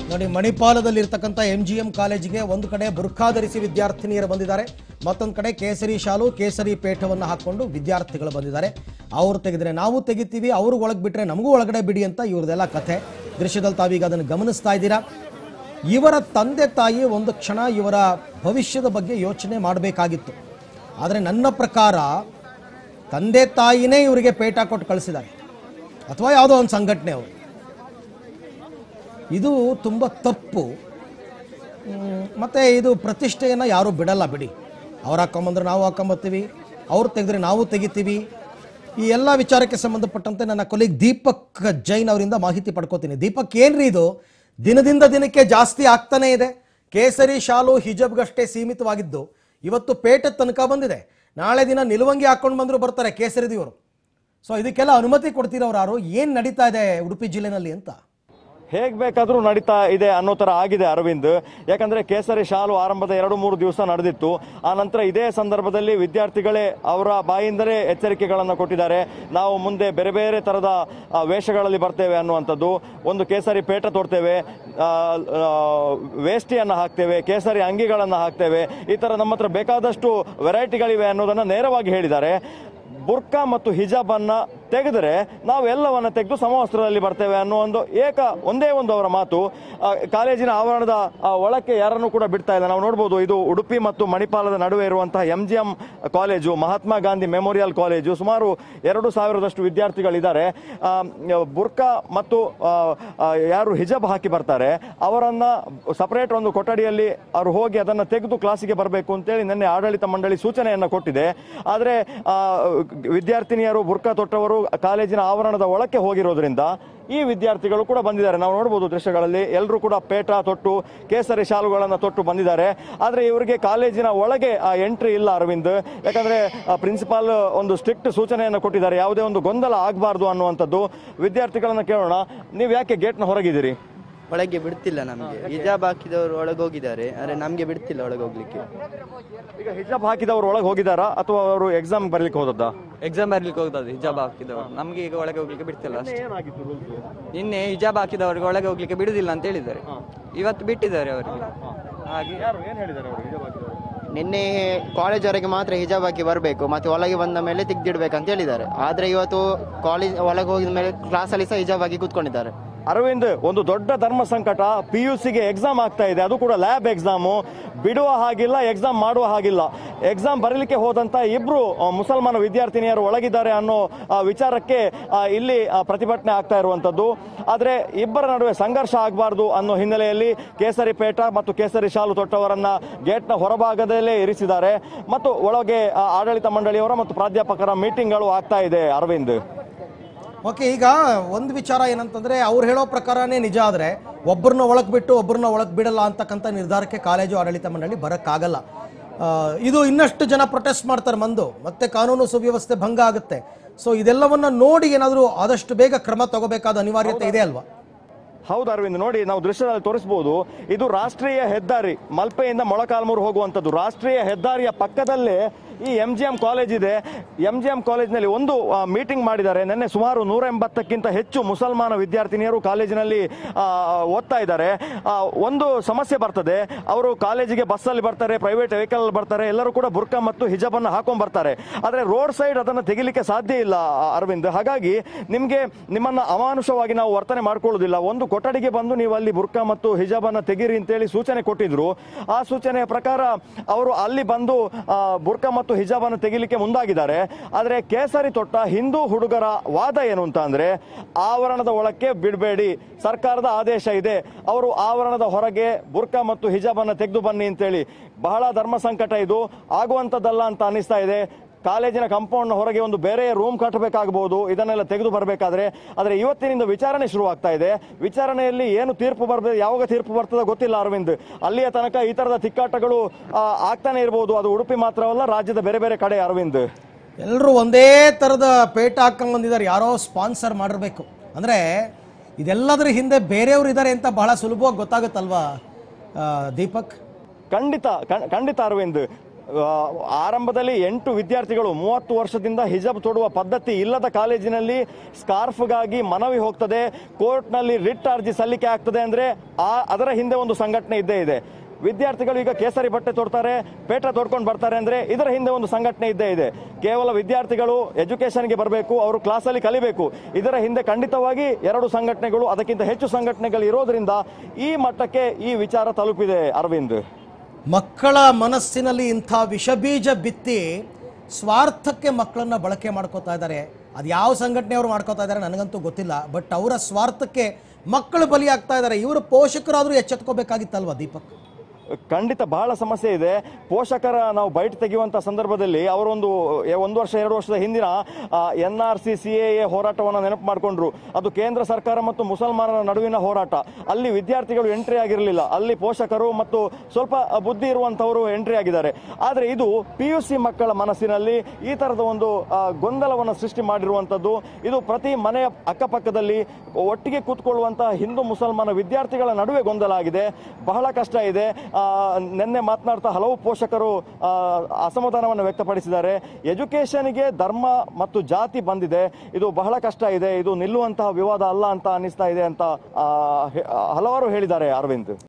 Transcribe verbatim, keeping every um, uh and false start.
ನೋಡಿ, ಮಣಿಪಾಲದಲ್ಲಿರ್ತಕ್ಕಂಥ M G M ಕಾಲೇಜಿಗೆ ಒಂದು ಕಡೆ ಬುರ್ಖಾ ಧರಿಸಿ ವಿದ್ಯಾರ್ಥಿನಿಯರು ಬಂದಿದ್ದಾರೆ, ಮತ್ತೊಂದು ಕಡೆ ಕೇಸರಿ ಶಾಲು ಕೇಸರಿ ಪೇಟವನ್ನು ಹಾಕ್ಕೊಂಡು ವಿದ್ಯಾರ್ಥಿಗಳು ಬಂದಿದ್ದಾರೆ. ಅವರು ತೆಗೆದ್ರೆ ನಾವು ತೆಗಿತೀವಿ, ಅವರು ಒಳಗೆ ಬಿಟ್ಟರೆ ನಮಗೂ ಒಳಗಡೆ ಬಿಡಿ ಅಂತ ಇವ್ರದೆಲ್ಲ ಕಥೆ. ದೃಶ್ಯದಲ್ಲಿ ತಾವೀಗ ಅದನ್ನು ಗಮನಿಸ್ತಾ ಇದ್ದೀರಾ. ಇವರ ತಂದೆ ತಾಯಿ ಒಂದು ಕ್ಷಣ ಇವರ ಭವಿಷ್ಯದ ಬಗ್ಗೆ ಯೋಚನೆ ಮಾಡಬೇಕಾಗಿತ್ತು. ಆದರೆ ನನ್ನ ಪ್ರಕಾರ ತಂದೆ ತಾಯಿನೇ ಇವರಿಗೆ ಪೇಟ ಕೊಟ್ಟು ಕಳಿಸಿದ್ದಾರೆ, ಅಥವಾ ಯಾವುದೋ ಒಂದು ಸಂಘಟನೆ ಅವರು. ಇದು ತುಂಬ ತಪ್ಪು. ಮತ್ತು ಇದು ಪ್ರತಿಷ್ಠೆಯನ್ನು ಯಾರೂ ಬಿಡಲ್ಲ ಬಿಡಿ. ಅವ್ರು ಹಾಕೊಂಬಂದ್ರೆ ನಾವು ಹಾಕೊಂಬತ್ತೀವಿ, ಅವ್ರು ತೆಗೆದ್ರೆ ನಾವು ತೆಗಿತೀವಿ. ಈ ಎಲ್ಲ ವಿಚಾರಕ್ಕೆ ಸಂಬಂಧಪಟ್ಟಂತೆ ನನ್ನ ಕೊಲೀಗ್ ದೀಪಕ್ ಜೈನ್ ಅವರಿಂದ ಮಾಹಿತಿ ಪಡ್ಕೋತೀನಿ. ದೀಪಕ್, ಏನ್ರಿ ಇದು ದಿನದಿಂದ ದಿನಕ್ಕೆ ಜಾಸ್ತಿ ಆಗ್ತಾನೇ ಇದೆ. ಕೇಸರಿ ಶಾಲು ಹಿಜಬ್ಗಷ್ಟೇ ಸೀಮಿತವಾಗಿದ್ದು ಇವತ್ತು ಪೇಟೆ ತನಕ ಬಂದಿದೆ. ನಾಳೆ ದಿನ ನಿಲುವಂಗಿ ಹಾಕ್ಕೊಂಡು ಬಂದರೂ ಬರ್ತಾರೆ ಕೇಸರಿದಿವರು. ಸೊ ಇದಕ್ಕೆಲ್ಲ ಅನುಮತಿ ಕೊಡ್ತಿರೋರು ಯಾರು? ಏನು ನಡೀತಾ ಇದೆ ಉಡುಪಿ ಜಿಲ್ಲೆನಲ್ಲಿ ಅಂತ? ಹೇಗೆ ಬೇಕಾದರೂ ನಡೀತಾ ಇದೆ ಅನ್ನೋ ಥರ ಆಗಿದೆ ಅರವಿಂದ್. ಯಾಕಂದರೆ ಕೇಸರಿ ಶಾಲು ಆರಂಭದ ಎರಡು ಮೂರು ದಿವಸ ನಡೆದಿತ್ತು. ಆ ನಂತರ ಇದೇ ಸಂದರ್ಭದಲ್ಲಿ ವಿದ್ಯಾರ್ಥಿಗಳೇ ಅವರ ಬಾಯಿಂದಲೇ ಎಚ್ಚರಿಕೆಗಳನ್ನು ಕೊಟ್ಟಿದ್ದಾರೆ. ನಾವು ಮುಂದೆ ಬೇರೆ ಬೇರೆ ಥರದ ವೇಷಗಳಲ್ಲಿ ಬರ್ತೇವೆ ಅನ್ನುವಂಥದ್ದು. ಒಂದು ಕೇಸರಿ ಪೇಟ ತೊಡ್ತೇವೆ, ವೇಷ್ಟಿಯನ್ನು ಹಾಕ್ತೇವೆ, ಕೇಸರಿ ಅಂಗಿಗಳನ್ನು ಹಾಕ್ತೇವೆ, ಈ ಥರ ನಮ್ಮ ಹತ್ರ ಬೇಕಾದಷ್ಟು ವೆರೈಟಿಗಳಿವೆ ಅನ್ನೋದನ್ನು ನೇರವಾಗಿ ಹೇಳಿದ್ದಾರೆ. ಬುರ್ಕಾ ಮತ್ತು ಹಿಜಾಬನ್ನು ತೆಗೆದರೆ ನಾವೆಲ್ಲವನ್ನು ತೆಗೆದು ಸಮವಸ್ತ್ರದಲ್ಲಿ ಬರ್ತೇವೆ ಅನ್ನೋ ಒಂದು ಏಕ ಒಂದೇ ಒಂದು ಅವರ ಮಾತು. ಕಾಲೇಜಿನ ಆವರಣದ ಒಳಕ್ಕೆ ಯಾರನ್ನು ಕೂಡ ಬಿಡ್ತಾ ಇಲ್ಲ. ನಾವು ನೋಡ್ಬೋದು, ಇದು ಉಡುಪಿ ಮತ್ತು ಮಣಿಪಾಲದ ನಡುವೆ ಇರುವಂತಹ M G M college, Mahatma Gandhi memorial college. ಸುಮಾರು ಎರಡು ಸಾವಿರದಷ್ಟು ವಿದ್ಯಾರ್ಥಿಗಳಿದ್ದಾರೆ. ಬುರ್ಕಾ ಮತ್ತು ಯಾರು ಹಿಜಾಬ್ ಹಾಕಿ ಬರ್ತಾರೆ ಅವರನ್ನು ಸಪರೇಟ್ ಒಂದು ಕೊಠಡಿಯಲ್ಲಿ ಅವರು ಹೋಗಿ ಅದನ್ನು ತೆಗೆದು ಕ್ಲಾಸಿಗೆ ಬರಬೇಕು ಅಂತೇಳಿ ನಿನ್ನೆ ಆಡಳಿತ ಮಂಡಳಿ ಸೂಚನೆಯನ್ನು ಕೊಟ್ಟಿದೆ. ಆದರೆ ವಿದ್ಯಾರ್ಥಿನಿಯರು ಬುರ್ಕಾ ತೊಟ್ಟವರು ಕಾಲೇಜಿನ ಆವರಣದ ಒಳಕ್ಕೆ ಹೋಗಿರೋದ್ರಿಂದ ಈ ವಿದ್ಯಾರ್ಥಿಗಳು ಕೂಡ ಬಂದಿದ್ದಾರೆ. ನಾವು ನೋಡ್ಬೋದು ದೃಶ್ಯಗಳಲ್ಲಿ, ಎಲ್ಲರೂ ಕೂಡ ಪೇಟ ತೊಟ್ಟು ಕೇಸರಿ ಶಾಲುಗಳನ್ನು ತೊಟ್ಟು ಬಂದಿದ್ದಾರೆ. ಆದರೆ ಇವರಿಗೆ ಕಾಲೇಜಿನ ಒಳಗೆ ಆ ಎಂಟ್ರಿ ಇಲ್ಲ ಅರವಿಂದ್. ಯಾಕಂದರೆ ಪ್ರಿನ್ಸಿಪಾಲ್ ಒಂದು ಸ್ಟ್ರಿಕ್ಟ್ ಸೂಚನೆಯನ್ನು ಕೊಟ್ಟಿದ್ದಾರೆ, ಯಾವುದೇ ಒಂದು ಗೊಂದಲ ಆಗಬಾರ್ದು ಅನ್ನುವಂಥದ್ದು. ವಿದ್ಯಾರ್ಥಿಗಳನ್ನು ಕೇಳೋಣ, ನೀವು ಯಾಕೆ ಗೇಟ್ನ ಹೊರಗಿದ್ದೀರಿ? ಒಳಗೆ ಬಿಡ್ತಿಲ್ಲ ನಮಗೆ. ಹಿಜಾಬ್ ಹಾಕಿದವರು ಒಳಗೆ ಹೋಗಿದ್ದಾರೆ, ಆದರೆ ನಮಗೆ ಬಿಡ್ತಿಲ್ಲ ಒಳಗೆ ಹೋಗ್ಲಿಕ್ಕೆ. ಈಗ ಹಿಜಾಬ್ ಹಾಕಿದವರು ಒಳಗೆ ಹೋಗಿದ್ದಾರಾ ಅಥವಾ ಅವರು ಎಕ್ಸಾಮ್ ಬರ್ಲಿಕ್ಕೆ ಹೋದದ್ದಾ? ಎಕ್ಸಾಮ್ ಬರ್ಲಿಕ್ಕೆ ಹೋಗ್ತದೆ ಹಿಜಾಬ್ ಹಾಕಿದವರು. ನಮಗೆ ಈಗ ಒಳಗೆ ಹೋಗ್ಲಿಕ್ಕೆ ಬಿಡ್ತಿಲ್ಲ ಅಷ್ಟೇ. ನಿನ್ನೆ ಹಿಜಾಬ್ ಹಾಕಿದವರಿಗೆ ಒಳಗೆ ಹೋಗ್ಲಿಕ್ಕೆ ಬಿಡುದಿಲ್ಲ ಅಂತ ಹೇಳಿದ್ದಾರೆ, ಇವತ್ತು ಬಿಟ್ಟಿದ್ದಾರೆ ಅವರಿಗೆ. ಹಾಗೆ ಯಾರು ಏನು ಹೇಳಿದ್ದಾರೆ ಅವರು ಹಿಜಾಬ್ ಹಾಕಿದವರು? ನಿನ್ನೆ ಕಾಲೇಜ್ ವರೆಗೆ ಮಾತ್ರ ಹಿಜಾಬ್ ಹಾಕಿ ಬರಬೇಕು, ಮತ್ತೆ ಒಳಗೆ ಬಂದ ಮೇಲೆ ತೆಗೆದಿಡ್ಬೇಕಂತ ಹೇಳಿದ್ದಾರೆ. ಆದರೆ ಇವತ್ತು ಕಾಲೇಜ್ ಒಳಗೆ ಹೋಗಿದ ಮೇಲೆ ಕ್ಲಾಸಲ್ಲಿ ಸಹ ಹಿಜಾಬ್ ಹಾಕಿ ಕೂತ್ಕೊಂಡಿದ್ದಾರೆ. ಅರವಿಂದ್, ಒಂದು ದೊಡ್ಡ ಧರ್ಮ ಸಂಕಟ. ಪಿ ಯು ಸಿಗೆ ಎಕ್ಸಾಮ್ ಆಗ್ತಾ ಇದೆ, ಅದು ಕೂಡ ಲ್ಯಾಬ್ ಎಕ್ಸಾಮು. ಬಿಡುವ ಹಾಗಿಲ್ಲ, ಎಕ್ಸಾಮ್ ಮಾಡುವ ಹಾಗಿಲ್ಲ. ಎಕ್ಸಾಮ್ ಬರಲಿಕ್ಕೆ ಹೋದಂತ ಇಬ್ರು ಮುಸಲ್ಮಾನ ವಿದ್ಯಾರ್ಥಿನಿಯರು ಒಳಗಿದ್ದಾರೆ ಅನ್ನೋ ವಿಚಾರಕ್ಕೆ ಇಲ್ಲಿ ಪ್ರತಿಭಟನೆ ಆಗ್ತಾ ಇರುವಂತದ್ದು. ಆದರೆ ಇಬ್ಬರ ನಡುವೆ ಸಂಘರ್ಷ ಆಗಬಾರ್ದು ಅನ್ನೋ ಹಿನ್ನೆಲೆಯಲ್ಲಿ ಕೇಸರಿ ಪೇಟ ಮತ್ತು ಕೇಸರಿ ಶಾಲು ತೊಟ್ಟವರನ್ನ ಗೇಟ್ನ ಹೊರಭಾಗದಲ್ಲೇ ಇರಿಸಿದ್ದಾರೆ. ಮತ್ತು ಒಳಗೆ ಆಡಳಿತ ಮಂಡಳಿಯವರ ಮತ್ತು ಪ್ರಾಧ್ಯಾಪಕರ ಮೀಟಿಂಗ್ಗಳು ಆಗ್ತಾ ಇದೆ ಅರವಿಂದ್. ಓಕೆ, ಈಗ ಒಂದು ವಿಚಾರ ಏನಂತಂದರೆ, ಅವ್ರು ಹೇಳೋ ಪ್ರಕಾರನೇ ನಿಜ ಆದರೆ ಒಬ್ಬರನ್ನ ಒಳಗೆ ಬಿಟ್ಟು ಒಬ್ಬರನ್ನ ಒಳಗೆ ಬಿಡಲ್ಲ ಅಂತಕ್ಕಂಥ ನಿರ್ಧಾರಕ್ಕೆ ಕಾಲೇಜು ಆಡಳಿತ ಮಂಡಳಿ ಬರೋಕ್ಕಾಗಲ್ಲ. ಇದು ಇನ್ನಷ್ಟು ಜನ ಪ್ರೊಟೆಸ್ಟ್ ಮಾಡ್ತಾರೆ, ಮಂದು ಮತ್ತೆ ಕಾನೂನು ಸುವ್ಯವಸ್ಥೆ ಭಂಗ ಆಗುತ್ತೆ. ಸೊ ಇದೆಲ್ಲವನ್ನ ನೋಡಿ ಏನಾದರೂ ಆದಷ್ಟು ಬೇಗ ಕ್ರಮ ತಗೋಬೇಕಾದ ಅನಿವಾರ್ಯತೆ ಇದೆ ಅಲ್ವಾ? ಹೌದು ಅರವಿಂದ್, ನೋಡಿ ನಾವು ದೃಶ್ಯದಲ್ಲಿ ತೋರಿಸಬಹುದು. ಇದು ರಾಷ್ಟ್ರೀಯ ಹೆದ್ದಾರಿ, ಮಲ್ಪೆಯಿಂದ ಮೊಳಕಾಲ್ಮೂರು ಹೋಗುವಂಥದ್ದು. ರಾಷ್ಟ್ರೀಯ ಹೆದ್ದಾರಿಯ ಪಕ್ಕದಲ್ಲೇ ಈ ಎಂ ಜಿ ಎಂ ಕಾಲೇಜ್ ಇದೆ. ಎಂ ಜಿ ಎಂ ಕಾಲೇಜಿನಲ್ಲಿ ಒಂದು ಮೀಟಿಂಗ್ ಮಾಡಿದ್ದಾರೆ ನಿನ್ನೆ. ಸುಮಾರು ನೂರ ಎಂಬತ್ತಕ್ಕಿಂತ ಹೆಚ್ಚು ಮುಸಲ್ಮಾನ ವಿದ್ಯಾರ್ಥಿನಿಯರು ಕಾಲೇಜಿನಲ್ಲಿ ಓದ್ತಾ ಇದ್ದಾರೆ. ಒಂದು ಸಮಸ್ಯೆ ಬರ್ತದೆ, ಅವರು ಕಾಲೇಜಿಗೆ ಬಸ್ಸಲ್ಲಿ ಬರ್ತಾರೆ, ಪ್ರೈವೇಟ್ ವೆಹಿಕಲ್ ಬರ್ತಾರೆ, ಎಲ್ಲರೂ ಕೂಡ ಬುರ್ಕಾ ಮತ್ತು ಹಿಜಾಬನ್ನು ಹಾಕೊಂಡ್ ಬರ್ತಾರೆ. ಆದರೆ ರೋಡ್ ಸೈಡ್ ಅದನ್ನು ತೆಗಿಲಿಕ್ಕೆ ಸಾಧ್ಯ ಇಲ್ಲ ಅರವಿಂದ್. ಹಾಗಾಗಿ ನಿಮಗೆ ನಿಮ್ಮನ್ನು ಅಮಾನುಷವಾಗಿ ನಾವು ವರ್ತನೆ ಮಾಡ್ಕೊಳ್ಳೋದಿಲ್ಲ. ಒಂದು ಕೊಠಡಿಗೆ ಬಂದು ನೀವು ಅಲ್ಲಿ ಬುರ್ಕಾ ಮತ್ತು ಹಿಜಾಬನ್ನು ತೆಗೀರಿ ಅಂತೇಳಿ ಸೂಚನೆ ಕೊಟ್ಟಿದ್ರು. ಆ ಸೂಚನೆಯ ಪ್ರಕಾರ ಅವರು ಅಲ್ಲಿ ಬಂದು ಬುರ್ಕಾ ಮತ್ತು ಹಿಜಾಬನ್ನು ತೆಗಿಲಿಕ್ಕೆ ಮುಂದಾಗಿದ್ದಾರೆ. ಆದರೆ ಕೇಸರಿ ತೊಟ್ಟ ಹಿಂದೂ ಹುಡುಗರ ವಾದ ಏನು ಅಂತ ಅಂದ್ರೆ, ಆವರಣದ ಒಳಕ್ಕೆ ಬಿಡಬೇಡಿ, ಸರ್ಕಾರದ ಆದೇಶ ಇದೆ, ಅವರು ಆವರಣದ ಹೊರಗೆ ಬುರ್ಕಾ ಮತ್ತು ಹಿಜಾಬನ್ನು ತೆಗೆದು ಬನ್ನಿ ಅಂತೇಳಿ. ಬಹಳ ಧರ್ಮ ಸಂಕಟ ಇದು, ಆಗುವಂಥದ್ದಲ್ಲ ಅಂತ ಅನಿಸ್ತಾ ಇದೆ. ಕಾಲೇಜಿನ ಕಾಂಪೌಂಡ್ ಹೊರಗೆ ಒಂದು ಬೇರೆ ರೂಮ್ ಕಟ್ಟಬೇಕಾಗಬಹುದು ಇದನ್ನೆಲ್ಲ ತೆಗೆದು ಬರಬೇಕಾದ್ರೆ. ಆದರೆ ಇವತ್ತಿನಿಂದ ವಿಚಾರಣೆ ಶುರುವಾಗ್ತಾ ಇದೆ. ವಿಚಾರಣೆಯಲ್ಲಿ ಏನು ತೀರ್ಪು ಬರ್ತದೆ, ಯಾವಾಗ ತೀರ್ಪು ಬರ್ತದೆ ಗೊತ್ತಿಲ್ಲ ಅರವಿಂದ್. ಅಲ್ಲಿಯ ತನಕ ಈ ತರದ ತಿಕ್ಕಾಟಗಳು ಆಗ್ತಾನೆ ಇರಬಹುದು. ಅದು ಉಡುಪಿ ಮಾತ್ರವಲ್ಲ, ರಾಜ್ಯದ ಬೇರೆ ಬೇರೆ ಕಡೆ ಅರವಿಂದ್. ಎಲ್ಲರೂ ಒಂದೇ ಥರದ ಪೇಟ ಹಾಕೊಂಡು ಬಂದಿದ್ದಾರೆ, ಯಾರೋ ಸ್ಪಾನ್ಸರ್ ಮಾಡಿರಬೇಕು. ಅಂದರೆ ಇದೆಲ್ಲದರ ಹಿಂದೆ ಬೇರೆಯವರು ಇದ್ದಾರೆ ಅಂತ ಬಹಳ ಸುಲಭವಾಗಿ ಗೊತ್ತಾಗುತ್ತಲ್ವಾ ದೀಪಕ್? ಖಂಡಿತ ಖಂಡಿತ ಅರವಿಂದ್. ಆರಂಭದಲ್ಲಿ ಎಂಟು ವಿದ್ಯಾರ್ಥಿಗಳು ಮೂವತ್ತು ವರ್ಷದಿಂದ ಹಿಜಾಬ್ ತೊಡುವ ಪದ್ಧತಿ ಇಲ್ಲದ ಕಾಲೇಜಿನಲ್ಲಿ ಸ್ಕಾರ್ಫ್ಗಾಗಿ ಮನವಿ ಹೋಗ್ತದೆ, ಕೋರ್ಟ್ನಲ್ಲಿ ರಿಟ್ ಅರ್ಜಿ ಸಲ್ಲಿಕೆ ಆಗ್ತದೆ ಅಂದರೆ ಆ ಅದರ ಹಿಂದೆ ಒಂದು ಸಂಘಟನೆ ಇದ್ದೇ ಇದೆ. ವಿದ್ಯಾರ್ಥಿಗಳು ಈಗ ಕೇಸರಿ ಬಟ್ಟೆ ತೊಡ್ತಾರೆ, ಪೇಟ ತೊಡ್ಕೊಂಡು ಬರ್ತಾರೆ ಅಂದರೆ ಇದರ ಹಿಂದೆ ಒಂದು ಸಂಘಟನೆ ಇದ್ದೇ ಇದೆ. ಕೇವಲ ವಿದ್ಯಾರ್ಥಿಗಳು ಎಜುಕೇಷನ್ಗೆ ಬರಬೇಕು, ಅವರು ಕ್ಲಾಸಲ್ಲಿ ಕಲಿಬೇಕು, ಇದರ ಹಿಂದೆ ಖಂಡಿತವಾಗಿ ಎರಡು ಸಂಘಟನೆಗಳು ಅದಕ್ಕಿಂತ ಹೆಚ್ಚು ಸಂಘಟನೆಗಳು ಇರೋದ್ರಿಂದ ಈ ಮಟ್ಟಕ್ಕೆ ಈ ವಿಚಾರ ತಲುಪಿದೆ. ಅರವಿಂದ್, ಮಕ್ಕಳ ಮನಸ್ಸಿನಲ್ಲಿ ಇಂಥ ವಿಷಬೀಜ ಬಿತ್ತಿ ಸ್ವಾರ್ಥಕ್ಕೆ ಮಕ್ಕಳನ್ನ ಬಳಕೆ ಮಾಡ್ಕೋತಾ ಇದ್ದಾರೆ. ಅದು ಯಾವ ಸಂಘಟನೆಯವರು ಮಾಡ್ಕೋತಾ ಇದ್ದಾರೆ ನನಗಂತೂ ಗೊತ್ತಿಲ್ಲ, ಬಟ್ ಅವರ ಸ್ವಾರ್ಥಕ್ಕೆ ಮಕ್ಕಳು ಬಲಿಯಾಗ್ತಾ ಇದ್ದಾರೆ. ಇವರು ಪೋಷಕರಾದರೂ ಎಚ್ಚೆತ್ಕೋಬೇಕಾಗಿತ್ತಲ್ವಾ ದೀಪಕ್? ಖಂಡಿತ ಬಹಳ ಸಮಸ್ಯೆ ಇದೆ. ಪೋಷಕರ ನಾವು ಬೈಟ್ ತೆಗೆಯುವಂಥ ಸಂದರ್ಭದಲ್ಲಿ ಅವರೊಂದು ಒಂದು ವರ್ಷ ಎರಡು ವರ್ಷದ ಹಿಂದಿನ N R C C A A ಹೋರಾಟವನ್ನು ನೆನಪು ಮಾಡಿಕೊಂಡ್ರು. ಅದು ಕೇಂದ್ರ ಸರ್ಕಾರ ಮತ್ತು ಮುಸಲ್ಮಾನರ ನಡುವಿನ ಹೋರಾಟ. ಅಲ್ಲಿ ವಿದ್ಯಾರ್ಥಿಗಳು ಎಂಟ್ರಿ ಆಗಿರಲಿಲ್ಲ, ಅಲ್ಲಿ ಪೋಷಕರು ಮತ್ತು ಸ್ವಲ್ಪ ಬುದ್ಧಿ ಇರುವಂಥವರು ಎಂಟ್ರಿ ಆಗಿದ್ದಾರೆ. ಆದರೆ ಇದು ಪಿ ಯು ಸಿ ಮಕ್ಕಳ ಮನಸ್ಸಿನಲ್ಲಿ ಈ ಥರದ ಒಂದು ಗೊಂದಲವನ್ನು ಸೃಷ್ಟಿ ಮಾಡಿರುವಂಥದ್ದು. ಇದು ಪ್ರತಿ ಮನೆಯ ಅಕ್ಕಪಕ್ಕದಲ್ಲಿ ಒಟ್ಟಿಗೆ ಕೂತ್ಕೊಳ್ಳುವಂಥ ಹಿಂದೂ ಮುಸಲ್ಮಾನ ವಿದ್ಯಾರ್ಥಿಗಳ ನಡುವೆ ಗೊಂದಲ ಆಗಿದೆ. ಬಹಳ ಕಷ್ಟ ಇದೆ. ನಿನ್ನೆ ಮಾತನಾಡ್ತಾ ಹಲವು ಪೋಷಕರು ಅಸಮಾಧಾನವನ್ನು ವ್ಯಕ್ತಪಡಿಸಿದ್ದಾರೆ. ಎಜುಕೇಷನ್ಗೆ ಧರ್ಮ ಮತ್ತು ಜಾತಿ ಬಂದಿದೆ, ಇದು ಬಹಳ ಕಷ್ಟ ಇದೆ, ಇದು ನಿಲ್ಲುವಂತಹ ವಿವಾದ ಅಲ್ಲ ಅಂತ ಅನಿಸ್ತಾ ಇದೆ ಅಂತ ಹಲವಾರು ಹೇಳಿದ್ದಾರೆ. ಅರವಿಂದ್.